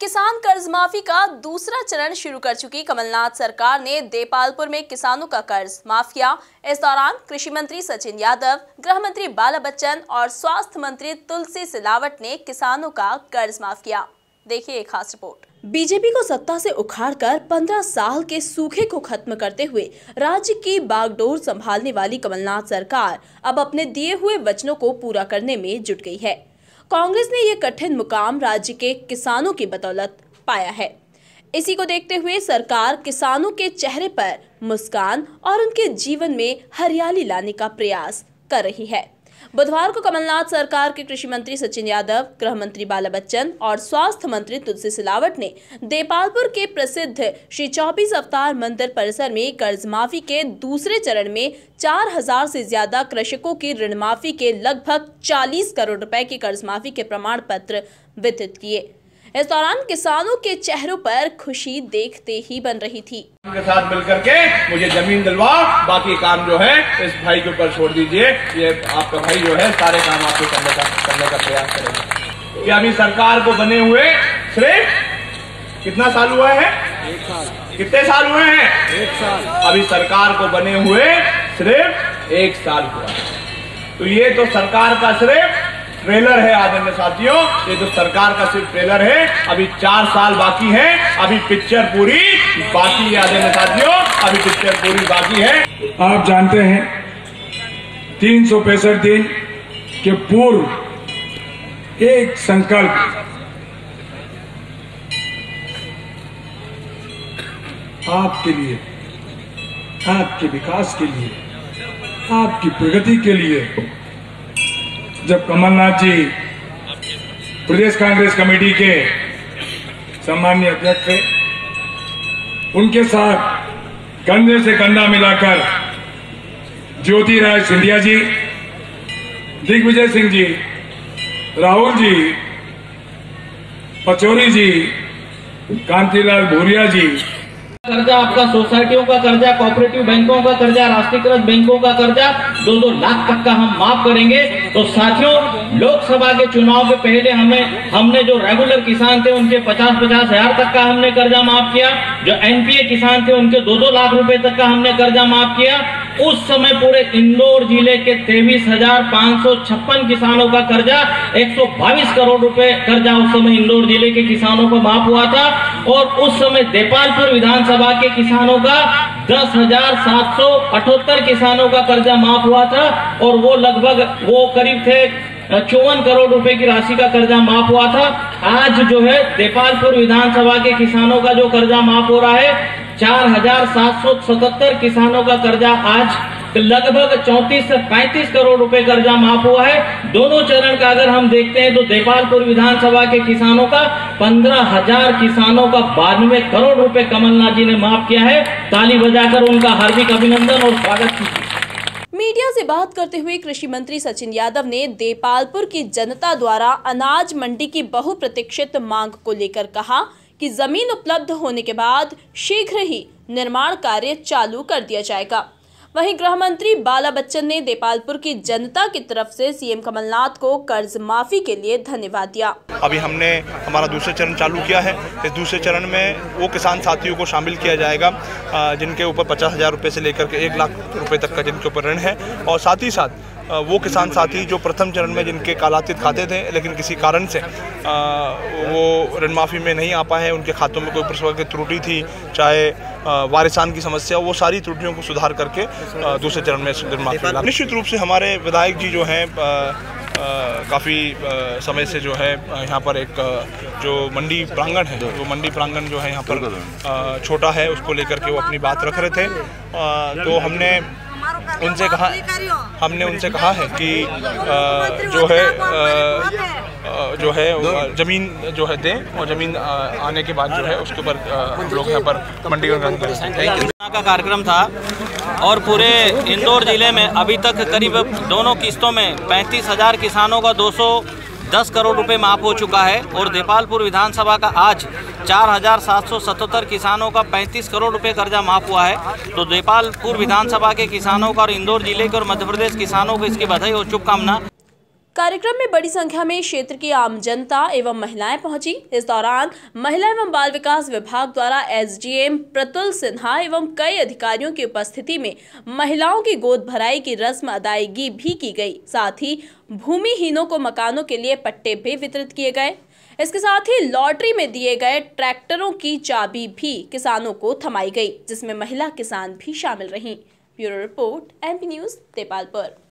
किसान कर्ज माफी का दूसरा चरण शुरू कर चुकी कमलनाथ सरकार ने देपालपुर में किसानों का कर्ज माफ किया। इस दौरान कृषि मंत्री सचिन यादव, गृह मंत्री बाला बच्चन और स्वास्थ्य मंत्री तुलसी सिलावट ने किसानों का कर्ज माफ किया। देखिए एक खास रिपोर्ट। बीजेपी को सत्ता से उखाड़कर 15 साल के सूखे को खत्म करते हुए राज्य की बागडोर संभालने वाली कमलनाथ सरकार अब अपने दिए हुए वचनों को पूरा करने में जुट गई है। कांग्रेस ने ये कठिन मुकाम राज्य के किसानों की बदौलत पाया है। इसी को देखते हुए सरकार किसानों के चेहरे पर मुस्कान और उनके जीवन में हरियाली लाने का प्रयास कर रही है। बुधवार को कमलनाथ सरकार के कृषि मंत्री सचिन यादव, गृह मंत्री बाला बच्चन और स्वास्थ्य मंत्री तुलसी सिलावट ने देपालपुर के प्रसिद्ध श्री 24 अवतार मंदिर परिसर में कर्ज माफी के दूसरे चरण में 4000 से ज्यादा कृषकों की ऋण माफी के लगभग 40 करोड़ रुपए की कर्ज माफी के प्रमाण पत्र वितरित किए। इस दौरान किसानों के चेहरों पर खुशी देखते ही बन रही थी। के साथ मिलकर के मुझे जमीन दिलवा, बाकी काम जो है इस भाई के ऊपर छोड़ दीजिए। ये आपका भाई जो है सारे काम आपको करने का प्रयास करेगा। कि अभी सरकार को बने हुए सिर्फ कितना साल हुआ है? 1 साल। कितने साल हुए हैं? 1 साल। अभी सरकार को बने हुए सिर्फ 1 साल हुआ। तो ये तो सरकार का सिर्फ ट्रेलर है आदरणीय साथियों, ये तो सरकार का सिर्फ ट्रेलर है। अभी 4 साल बाकी है, अभी पिक्चर पूरी बाकी है आदरणीय साथियों, अभी पिक्चर पूरी बाकी है। आप जानते हैं 365 दिन के पूर्व एक संकल्प आपके लिए, आपके विकास के लिए, आपकी प्रगति के लिए, जब कमलनाथ जी प्रदेश कांग्रेस कमेटी के सम्माननीय अध्यक्ष थे, उनके साथ कंधे से कंधा मिलाकर ज्योतिराज सिंधिया जी, दिग्विजय सिंह जी, राहुल जी, पचौरी जी, कांतिलाल भूरिया जी, कर्जा आपका सोसाइटियों का कर्जा, कोऑपरेटिव बैंकों का कर्जा, राष्ट्रीयकृत बैंकों का कर्जा 2-2 लाख तक का हम माफ करेंगे। तो साथियों, लोकसभा के चुनाव के पहले हमने जो रेगुलर किसान थे उनके 50-50 हजार तक का हमने कर्जा माफ किया। जो एनपीए किसान थे उनके 2-2 लाख रुपए तक का हमने कर्जा माफ किया। उस समय पूरे इंदौर जिले के 23,556 किसानों का कर्जा 122 करोड़ रुपए कर्जा उस समय इंदौर जिले के किसानों को माफ हुआ था। और उस समय देपालपुर विधानसभा के किसानों का 10,778 किसानों का कर्जा माफ हुआ था और वो करीब थे 54 करोड़ रुपए की राशि का कर्जा माफ हुआ था। आज जो है देपालपुर विधानसभा के किसानों का जो कर्जा माफ हो रहा है, 4,777 किसानों का कर्जा आज लगभग 34 से 35 करोड़ रुपए कर्जा माफ हुआ है। दोनों चरण का अगर हम देखते हैं तो देपालपुर विधानसभा के किसानों का 15,000 किसानों का 92 करोड़ रुपए कमलनाथ जी ने माफ किया है। ताली बजाकर उनका हार्दिक अभिनंदन और स्वागत कीजिए। मीडिया से बात करते हुए कृषि मंत्री सचिन यादव ने देपालपुर की जनता द्वारा अनाज मंडी की बहुप्रतीक्षित मांग को लेकर कहा कि जमीन उपलब्ध होने के बाद शीघ्र ही निर्माण कार्य चालू कर दिया जाएगा। वहीं गृह मंत्री बाला बच्चन ने देपालपुर की जनता की तरफ से सीएम कमलनाथ को कर्ज माफी के लिए धन्यवाद दिया। अभी हमने हमारा दूसरा चरण चालू किया है। इस दूसरे चरण में वो किसान साथियों को शामिल किया जाएगा जिनके ऊपर 50,000 रुपये से लेकर के 1 लाख रुपये तक का जिनके ऊपर ऋण है, और साथ ही साथ वो किसान साथी जो प्रथम चरण में जिनके कालातीत खाते थे लेकिन किसी कारण से वो ऋण माफ़ी में नहीं आ पाए, उनके खातों में कोई प्रकार की त्रुटि थी, चाहे वारिसान की समस्या, वो सारी त्रुटियों को सुधार करके दूसरे चरण में ऋण माफ़ी। निश्चित रूप से हमारे विधायक जी जो हैं काफ़ी समय से जो है यहाँ पर एक जो मंडी प्रांगण है, वो मंडी प्रांगण जो है यहाँ पर छोटा है, उसको लेकर के वो अपनी बात रख रहे थे। तो हमने उनसे कहा है कि जो है ज़मीन जो है दें, और ज़मीन आने के बाद जो है उसके ऊपर हम लोग यहाँ पर मंडी का कार्यक्रम था और पूरे इंदौर जिले में अभी तक करीब दोनों किस्तों में 35,000 किसानों का 210 करोड़ रुपए माफ हो चुका है। और देपालपुर विधानसभा का आज 4,777 किसानों का 35 करोड़ रुपए कर्जा माफ हुआ है। तो देपालपुर विधानसभा के किसानों का और इंदौर जिले के और मध्य प्रदेश किसानों को इसकी बधाई और शुभकामना। कार्यक्रम में बड़ी संख्या में क्षेत्र की आम जनता एवं महिलाएं पहुंची। इस दौरान महिला एवं बाल विकास विभाग द्वारा एसडीएम प्रतुल सिन्हा एवं कई अधिकारियों की उपस्थिति में महिलाओं की गोद भराई की रस्म अदायगी भी की गई। साथ ही भूमिहीनों को मकानों के लिए पट्टे भी वितरित किए गए। इसके साथ ही लॉटरी में दिए गए ट्रैक्टरों की चाबी भी किसानों को थमाई गई, जिसमें महिला किसान भी शामिल रहीं। Bureau report, MP news, Depalpur.